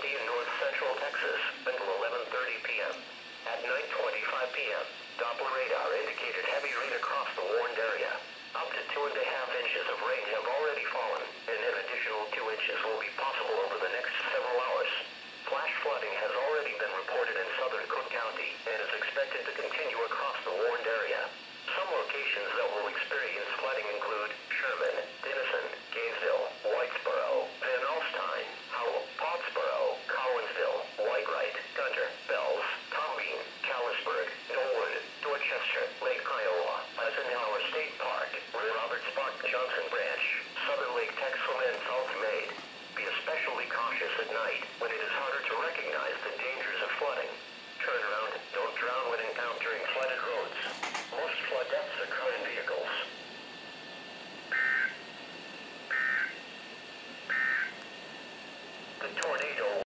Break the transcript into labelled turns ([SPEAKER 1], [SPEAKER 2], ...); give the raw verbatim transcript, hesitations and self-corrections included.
[SPEAKER 1] County in north central Texas until eleven thirty p m At nine twenty-five p m, Doppler radar indicated heavy rain across the warned area. Up to two and a half inches of rain have already fallen, and an additional two inches will be possible over the next several hours. Flash flooding has already been reported in southern Cook County and is expected to continue across the warned area. Some locations that will experience flooding include Sherman, Denison, Gainesville, Whitesboro, Van Alstyne, Howell, Pottsboro, Collinsville, Whitewright, Gunter, Bells, Tombeen, Callisburg, Norwood, Dorchester, Lake Iowa, Eisenhower State Park, Roberts Park, Johnson Branch, Southern Lake Texel, and South Maid. Be especially cautious at night when it is harder to recognize the dangers